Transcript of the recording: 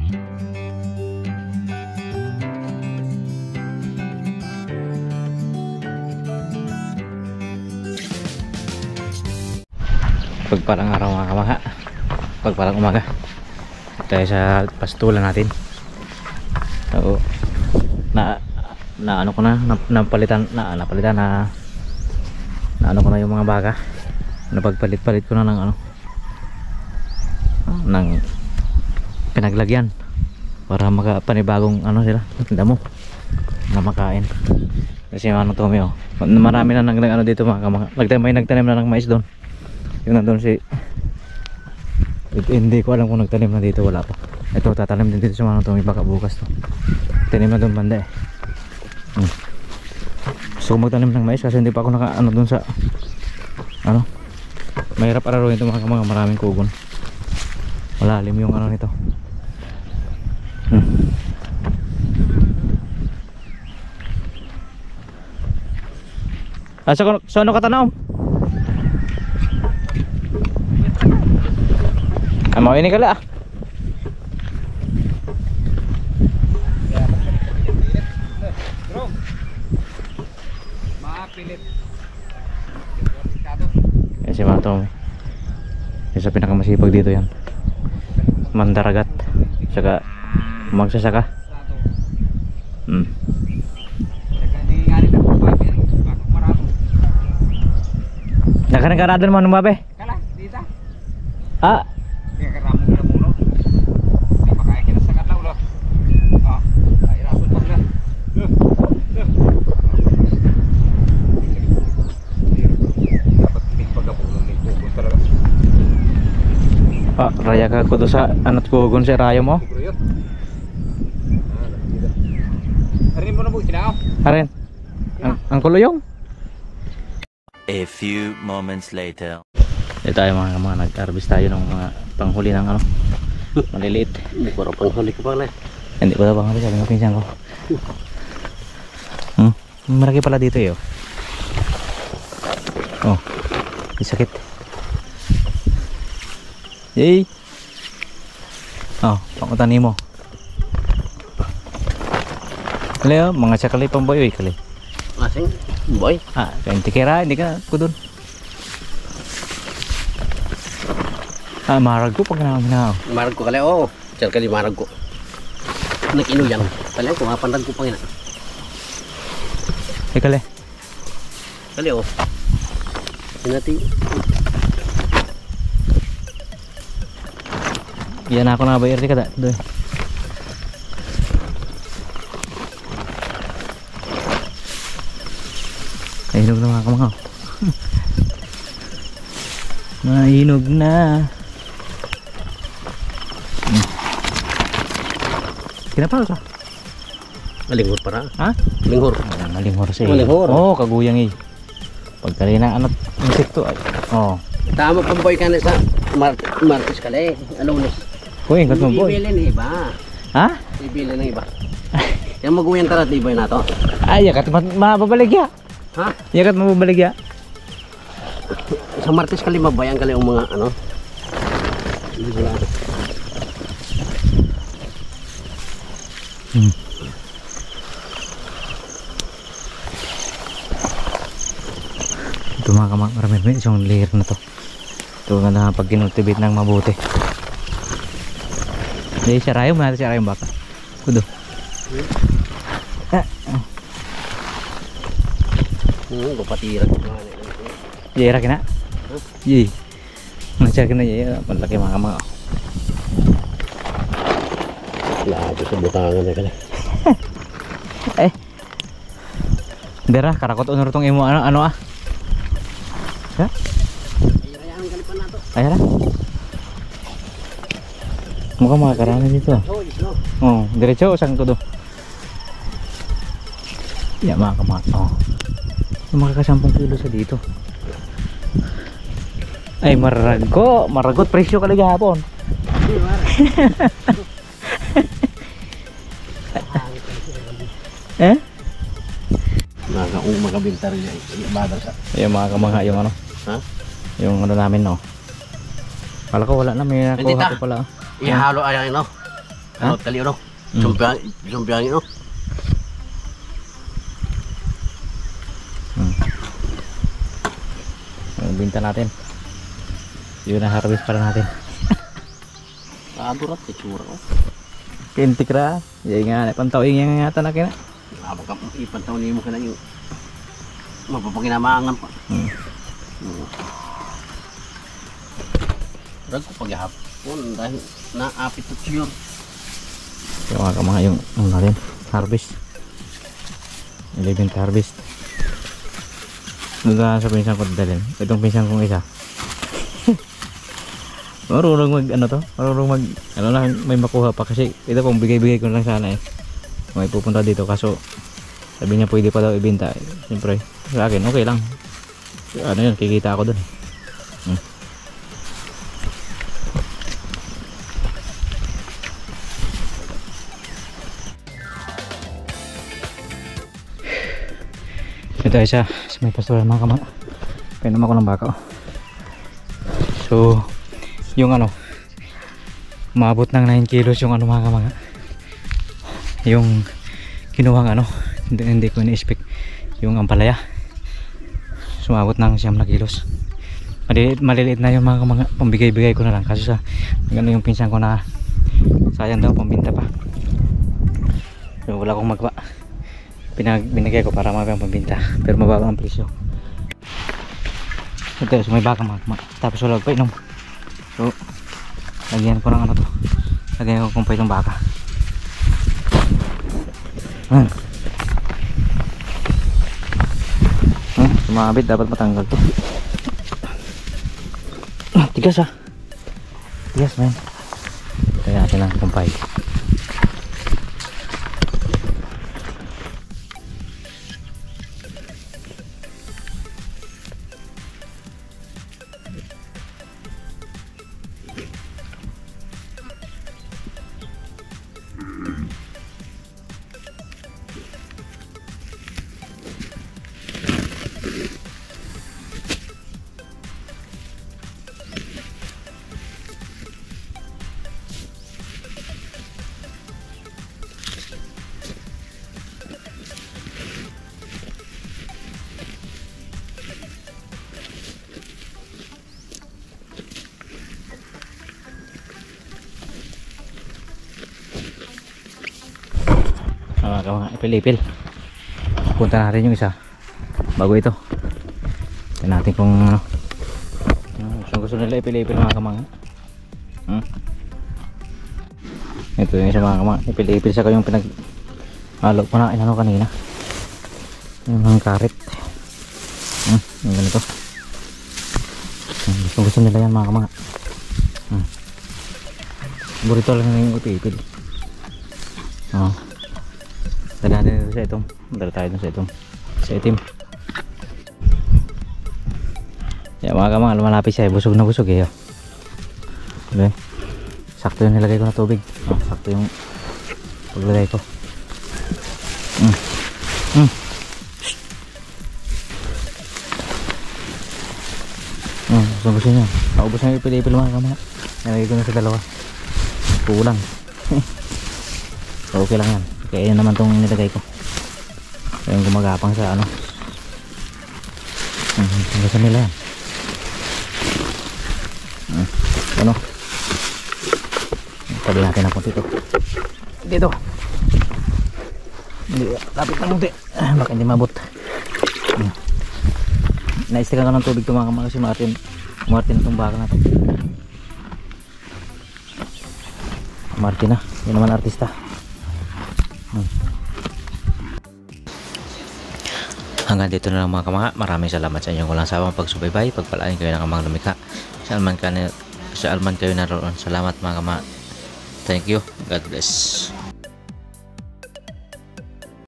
Pagpalang araw mga kamangha, pagpalang umaga tayo sa pastulan natin. So, na ano ko na napalitan na ano ko na yung mga baka. Napagpalit-palit ko na ng ng pinaglagyan para makapanibagong sila, damo na makain. Kasi Tomi, marami na dito mga kamangha. Nagtanim na ng mais doon. Yung nandun hindi ko alam kung nagtanim na dito, wala pa. Ito tatanim din dito sa Tomi, baka bukas to. Tanim na doon banda eh. So magtanim ng mais kasi hindi pa ako doon sa mahirap araruhin ito mga maraming kugon. Malalim yung nito. So ano katanaw? Mau ini kali ah. Yan si Tomi. Isa pinakamasipag dito yan. Mandaragat. Saka magsasaka. Nakakarado naman ng babe? Kala, dito. Ah. Kaya karamo na muna. Hindi makaya kinasakat na ulo. Ay rason pa sila. Dapat pagkapunan ng kugon talaga. Raya ka ko doon sa anot kugon si Rayo mo? Harin mo na po, kinaaw. Harin. Ang kuluyong? A few moments later. Ito tayo mga nag-harvest tayo ng mga panghuli ng maliliit. Hindi ko rin panghuli ka pala. Hindi ko na panghuli, sabi ng pinsan ko. Marami pala dito eh. Oh, sakit. Yay! Oh, pangutani mo. Kali mga sakali pamboy kali. Asing, boy. Hindi kira, hindi ka kudun. Marag ko pag na. Marag ko kali, Diyan kali marag ko. Nag-inuyang. Kali ko, mapandag ko pang ina. Kali. Kali, Sinati. Yan ako na bayar di kada. Doy. Hinog na mga kamanghaw. Mahinog na. Kinapal ka? Malinghor para. Ha? Malinghor. Malinghor siya. Malinghor. Kaguyang eh. Pagkali ng insekto. Tama pamboy ka na sa Martes kali. Alunes. Kuy, kat mo boy. Ibilin ng iba. Ha? Ibilin ng iba. Yan mag-uwian tara di boy na to. Ay, yakat mababaligya. Ha? Yakat mababaligya. Sa Martes kali mabayan kali ang mga Ito mga marami isang layer na to. Ito na pag kinultivate ng mabuti. Jadi sarayo mo natin sarayo baka. Kudo. Gopatira. Jera kena. Yi. Macam kena ya, malaki mga. Lahat sa butangan na kali. Dera karakot unor tong imo Ha? Ayaan kalipan nato. Ayara. Mukhang makakarami dito. Diretso sang kudo. Ya mga makakasampung kilo sa dito. Ay maragot presyo kali gahapon. Makabintar niya ibada sa. Yung mga kamangha yung Ha? Yung namin Kala ko wala na, may nakuha ko pala. Ihalo ayan Ha? Ano, tali, ano? Mm. Sumpiangin, no? Binta natin. Yun ang harvest para natin. Adurat, itsura, oh. Kintikra. Yan nga, pantawin yan nga yata na kina. Baka ipantaw niyo mo ka na yung mapapaginamaangan pa. Rag ko paghapon dahil naapit to sure. Yung mga yung ano natin, harvest. 11th harvest. Doon sa pinsan ko dalhin. Itong pinsan kong isa. Marunong mag ano to? Marunong mag ano lang may makuha pa kasi ito pang bigay-bigay ko lang sana eh. May pupunta dito kaso sabi niya pwede pa daw ibenta. Siyempre sa akin okay lang. Ano yun, kikita ako dun. Ito tayo sa may pastoral mga kama. Painom ako ng baka. So yung ano umabot ng 9 kilos yung ano mga kama. Yung kinuhang ano hindi ko ini-expect yung ampalaya. Sumabot ng 9 na kilos. Maliliit na yung mga kama. Pambigay-bigay ko na lang kasi sa ano yung pinsan ko na sayang daw pambinta pa. So wala akong magawa. Binigay ko para mabang pambinta pero mababa ang presyo. Ito so may baka mga tapos wala pa inom. So lagyan ko ng ano to, lagyan ko kumpay itong baka. Sumabit, dapat matanggal to. Tigas ah, tigas man. Lagyan natin ng kumpay. Mga ipil-ipil. Punta natin yung isa bago ito. Tignan natin kung ano. Gusto nila ipil-ipil mga kamang. Ito yung isa mga kamang. Ipil-ipil sa kayong pinag-halo pa na inano kanina. Yung mga karet. Yung ganito. Gusto nila yan mga kamang. Burito lang yung ipil-ipil. Dala natin sa itong. Dala tayo sa itong. Sa itim. Yan mga kamang, lumalapit siya. Busog na busog eh. Okay. Sakto yung nilagay ko na tubig. Sakto yung paglagay ko. Gusto niya. Naubos na yung ipil-ipil mga kamang. Nilagay ko na sa dalawa. Kulang. So okay lang yan. Kaya yun naman itong nilagay ko. Yung gumagapang sa ano. Gusto nila yan. Ano? Tabi natin ang punti ito. Dito. Hindi, lapit ng punti. Baka hindi mabot. Naistikan ko ng tubig ito mga kamang kasi Martin itong baka na ito. Martin na. Yun naman artista. Hanggang dito na lang mga kamanga. Maraming salamat sa inyong walang sawang pagsubaybay. Pagpalain kayo ng amang lumikha. Saan man kayo naroon. Salamat mga kamanga. Thank you. God bless.